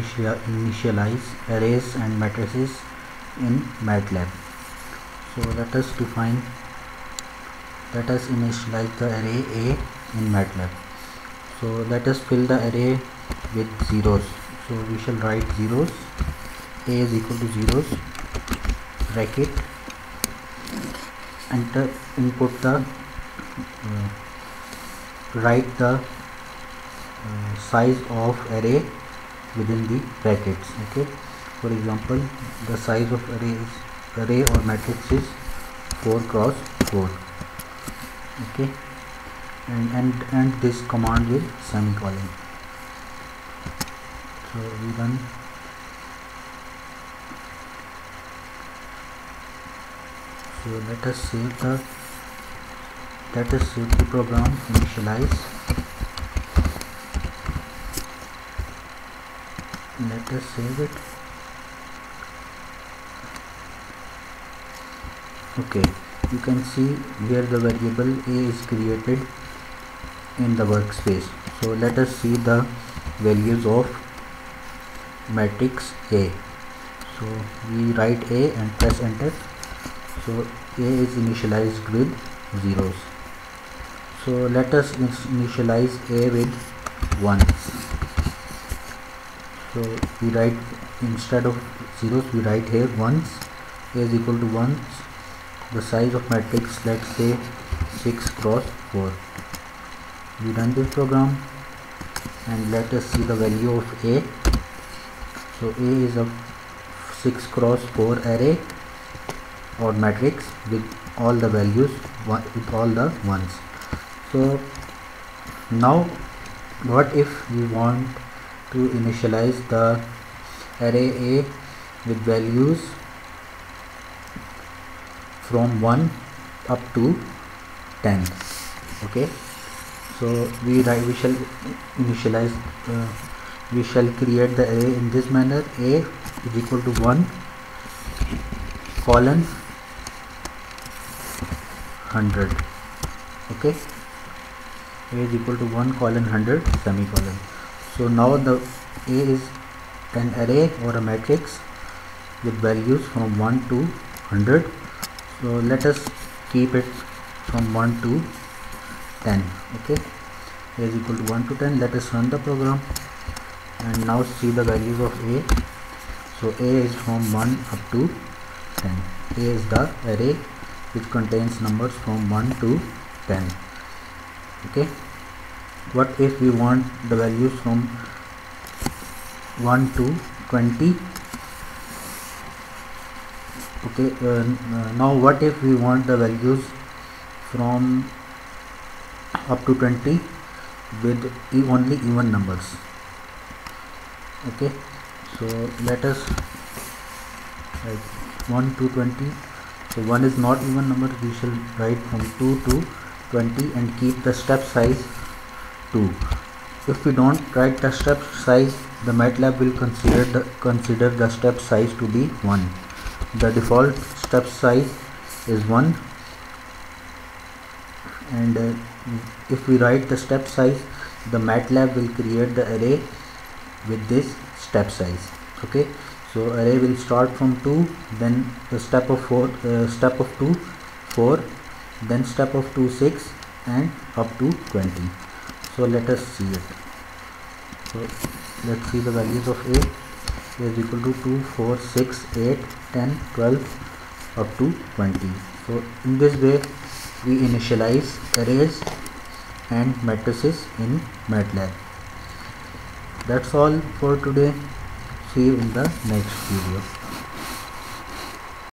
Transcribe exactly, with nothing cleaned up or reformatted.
initialize arrays and matrices in MATLAB. So let us define, let us initialize the array A in MATLAB. So let us fill the array with zeros. So we shall write zeros. A is equal to zeros, bracket, enter, input the uh, write the uh, size of array within the brackets. Okay, for example, the size of array is array or matrix is four cross four. Okay, and and and this command with semicolon. So we run. So let us save the let us save the program, initialize. Let us save it. Okay, you can see here the variable A is created in the workspace. So let us see the values of matrix A. So we write A and press enter. So A is initialized with zeros. So let us initialize A with one. So we write, instead of zeros we write here ones. A is equal to ones. The size of matrix, let's say six cross four. We run this program and let us see the value of A. So A is a six cross four array or matrix with all the values, with all the ones. So now what if we want to initialize the array A with values from one up to ten? Okay, so we write, we shall initialize uh, we shall create the array in this manner. A is equal to one colon one hundred. Okay, A is equal to one colon one hundred semicolon. So now the A is an array or a matrix with values from one to one hundred. So let us keep it from one to ten. Okay, A is equal to one to ten. Let us run the program and now see the values of A. So A is from one up to ten. A is the array which contains numbers from one to ten. Okay, what if we want the values from one to twenty? Okay, uh, now what if we want the values from up to twenty with e only even numbers? Okay, so let us write one to twenty. So one is not even number, we shall write from two to twenty and keep the step size two. If we don't write the step size, the MATLAB will consider the consider the step size to be one. The default step size is one, and uh, if we write the step size, the MATLAB will create the array with this step size. Okay, so array will start from two, then the step of four, uh, step of two, four, then step of two, six, and up to twenty. So let us see it. So let's see the values of A. A is equal to two, four, six, eight, ten, twelve, up to twenty. So in this way we initialize arrays and matrices in MATLAB. That's all for today. See you in the next video.